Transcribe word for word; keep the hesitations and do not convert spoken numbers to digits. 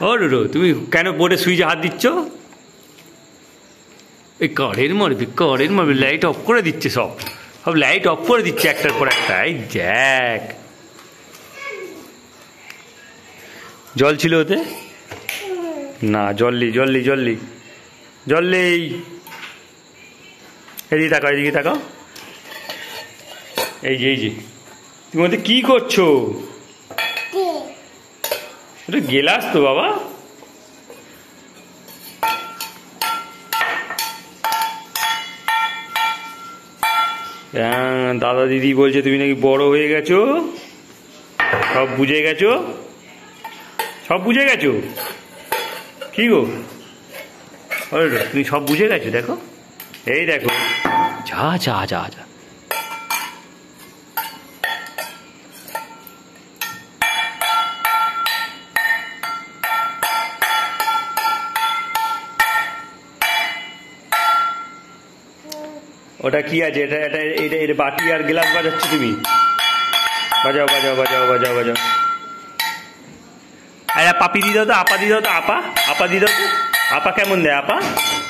ও রুরু, তুমি কেন বোর্ডে সুইচে হাত দিচ্ছ? এই কারেন্ট মারবে, কারেন্ট মারবে, লাইট অফ করে দিচ্ছে, সব সব লাইট অফ করে দিচ্ছে একটার পর একটা। এই দেখ, জল ছিল ওতে? না, জল নেই, জল নেই, জল নেই, জল নেই। এদিকে তাকাও, এদিকে তাকাও। এই যে, এই যে, তুমি ওতে কি করছো? ওটা গেলাস তো বাবা। দাদা দিদি বলছে তুমি নাকি বড় হয়ে গেছো, সব বুঝে গেছো, সব বুঝে গেছো। কি গো, তুমি সব বুঝে গেছো? দেখো, এই দেখো, যা যা যা যা। ওটা কি আছে? এটা এটা এটা এটা বাটি আর গ্লাস বাজাচ্ছ তুমি? বাজাও বাজাও বাজাও বাজাও বাজাও। আরে পাপি দি দাও তো, আপা দি দাও তো, আপা আপা দি দাও তো। আপা কেমন দেয় আপা?